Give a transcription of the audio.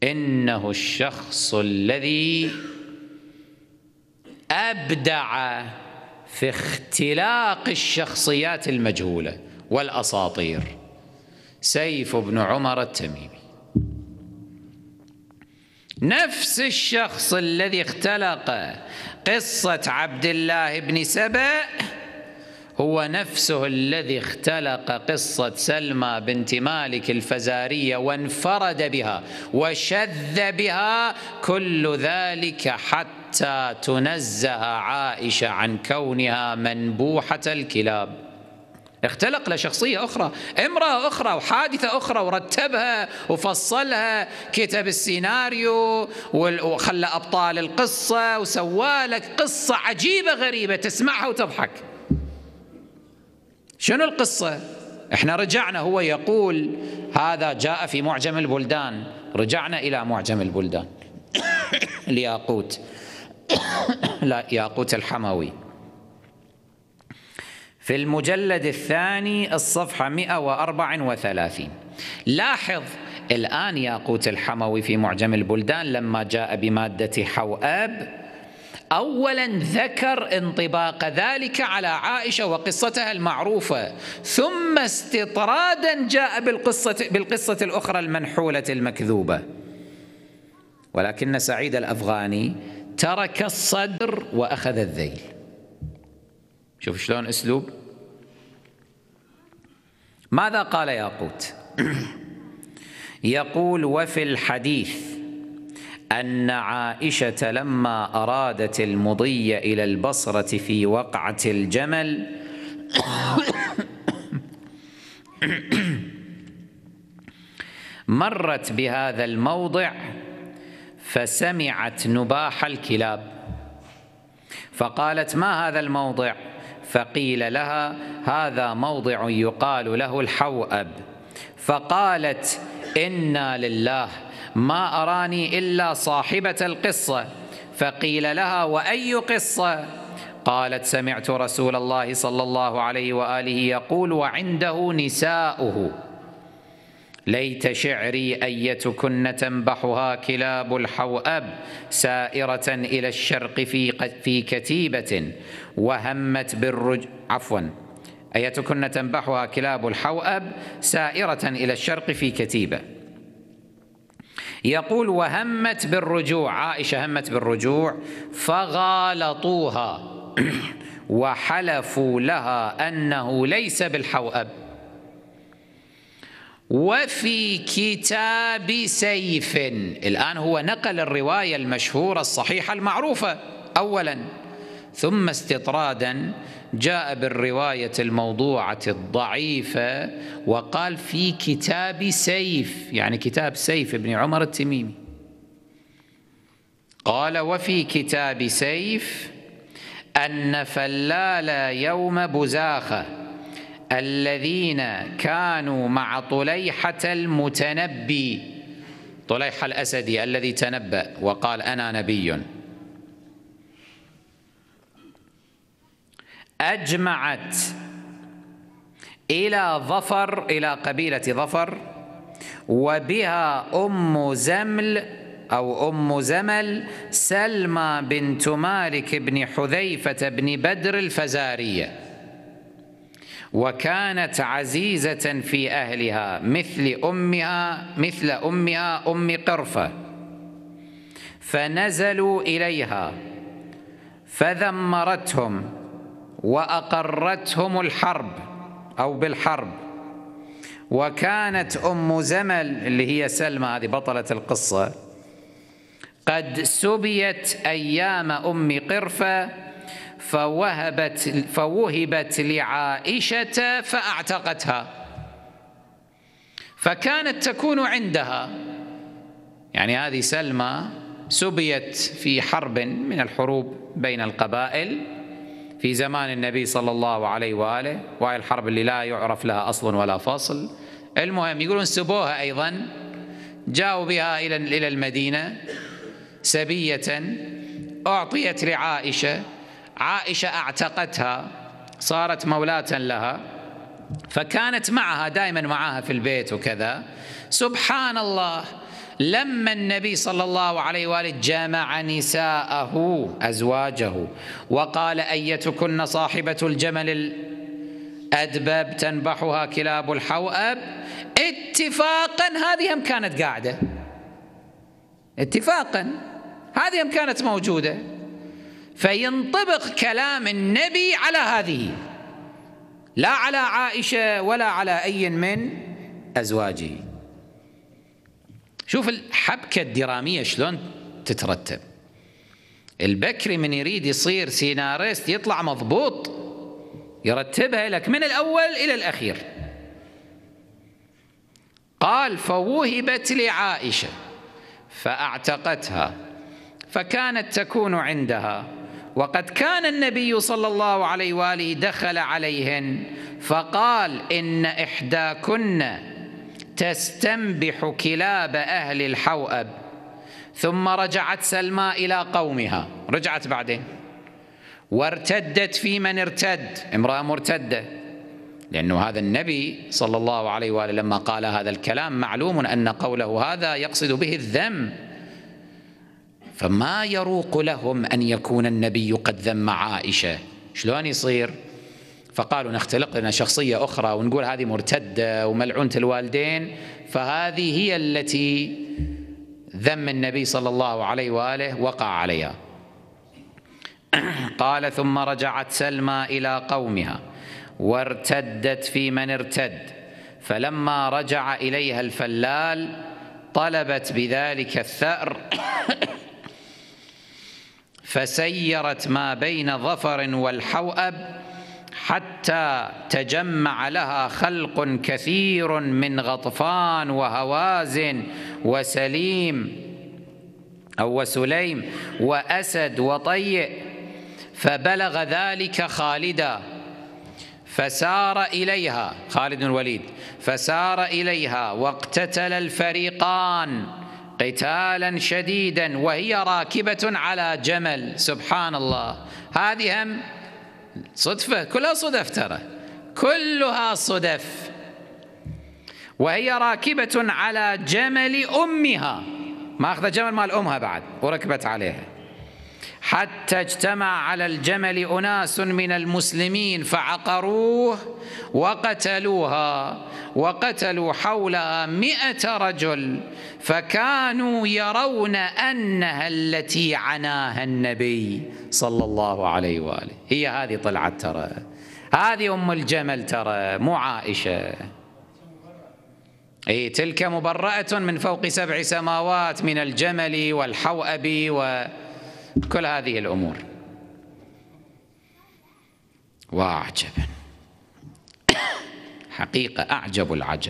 إنه الشخص الذي أبدع في اختلاق الشخصيات المجهولة والأساطير، سيف بن عمر التميمي. نفس الشخص الذي اختلق قصة عبد الله بن سبأ هو نفسه الذي اختلق قصة سلمى بنت مالك الفزارية وانفرد بها وشذ بها، كل ذلك حتى تنزه عائشة عن كونها منبوحة الكلاب. اختلق لشخصية أخرى، امرأة أخرى وحادثة أخرى، ورتبها وفصلها، كتب السيناريو وخلى أبطال القصة وسوالك قصة عجيبة غريبة تسمعها وتضحك. شنو القصة؟ احنا رجعنا، هو يقول هذا جاء في معجم البلدان، رجعنا إلى معجم البلدان الياقوت لا ياقوت الحموي في المجلد الثاني الصفحة 134. لاحظ الآن ياقوت الحموي في معجم البلدان لما جاء بمادة حوأب أولا ذكر انطباق ذلك على عائشة وقصتها المعروفة، ثم استطرادا جاء بالقصة الأخرى المنحولة المكذوبة. ولكن سعيد الأفغاني ترك الصدر وأخذ الذيل. شوف شلون أسلوب. ماذا قال ياقوت؟ يقول: وفي الحديث أن عائشة لما أرادت المضي إلى البصرة في وقعة الجمل مرت بهذا الموضع فسمعت نباح الكلاب، فقالت: ما هذا الموضع؟ فقيل لها: هذا موضع يقال له الحوأب. فقالت: إنا لله، ما أراني إلا صاحبة القصة. فقيل لها: وأي قصة؟ قالت: سمعت رسول الله صلى الله عليه وآله يقول وعنده نساؤه: ليت شعري أيتكن تنبحها كلاب الحوأب سائرة إلى الشرق في كتيبة وهمت أيتكن تنبحها كلاب الحوأب سائرة إلى الشرق في كتيبة. يقول: وهمت بالرجوع، عائشة همت بالرجوع، فغالطوها وحلفوا لها أنه ليس بالحوأب. وفي كتاب سيف، الآن هو نقل الرواية المشهورة الصحيحة المعروفة أولا، ثم استطرادا جاء بالرواية الموضوعة الضعيفة وقال في كتاب سيف، يعني كتاب سيف بن عمر التميمي. قال: وفي كتاب سيف أن فلال يوم بزاخة الذين كانوا مع طليحة المتنبي، طليحة الأسدي الذي تنبأ وقال أنا نبي، أجمعت إلى ظفر، إلى قبيلة ظفر، وبها أم زمل أو أم زمل سلمى بنت مالك بن حذيفة بن بدر الفزارية، وكانت عزيزة في أهلها مثل أمها أم قرفة، فنزلوا إليها فذمرتهم وأقرتهم الحرب أو بالحرب. وكانت أم زمل اللي هي سلمى هذه بطلة القصة قد سبيت أيام أم قرفة فوهبت لعائشة فأعتقتها، فكانت تكون عندها. يعني هذه سلمى سبيت في حرب من الحروب بين القبائل في زمان النبي صلى الله عليه وآله، وهي الحرب اللي لا يعرف لها أصل ولا فاصل. المهم يقولون سبوها أيضا، جاءوا بها إلى المدينة سبية، أعطيت لعائشة، عائشة أعتقتها، صارت مولاة لها، فكانت معها دائما معها في البيت وكذا. سبحان الله، لما النبي صلى الله عليه وآله جمع نساءه أزواجه وقال أيتكن صاحبة الجمل الأدبب تنبحها كلاب الحوأب، اتفاقا هذه هم كانت قاعدة، اتفاقا هذه هم كانت موجودة، فينطبق كلام النبي على هذه، لا على عائشة ولا على أي من أزواجه. شوف الحبكة الدرامية شلون تترتب. البكري من يريد يصير سيناريست يطلع مضبوط، يرتبها لك من الأول إلى الأخير. قال فوهبت لعائشة فأعتقتها فكانت تكون عندها، وقد كان النبي صلى الله عليه وآله دخل عليهن فقال إن إحداكن تستنبح كلاب أهل الحوأب. ثم رجعت سلمى إلى قومها، رجعت بعدين وارتدت في من ارتد، امرأة مرتدة، لأنه هذا النبي صلى الله عليه وآله لما قال هذا الكلام معلوم أن قوله هذا يقصد به الذم، فما يروق لهم أن يكون النبي قد ذم عائشة، شلون يصير؟ فقالوا نختلق لنا شخصية أخرى ونقول هذه مرتدة وملعونة الوالدين، فهذه هي التي ذم النبي صلى الله عليه وآله وقع عليها. قال ثم رجعت سلمى إلى قومها وارتدت في من ارتد، فلما رجع إليها الفلال طلبت بذلك الثأر فسيرت ما بين ظفر والحوأب حتى تجمع لها خلق كثير من غطفان وهوازن وسليم أو وسليم وأسد وطيء، فبلغ ذلك خالدا فسار إليها، خالد بن الوليد، فسار إليها واقتتل الفريقان قتالا شديدا وهي راكبة على جمل. سبحان الله، هذه هم صدفة، كلها صدف، ترى كلها صدف. وهي راكبة على جمل أمها، ما أخذ جمل مال أمها بعد وركبت عليها، حتى اجتمع على الجمل أناس من المسلمين فعقروه وقتلوها، وقتلوا حولها 100 رجل، فكانوا يرون أنها التي عناها النبي صلى الله عليه وآله. هي هذه طلعت، ترى هذه أم الجمل، ترى مو عائشة. أي تلك مبرأة من فوق 7 سماوات من الجمل والحوأب وكل هذه الأمور. وعجبا، حقيقة أعجب العجب.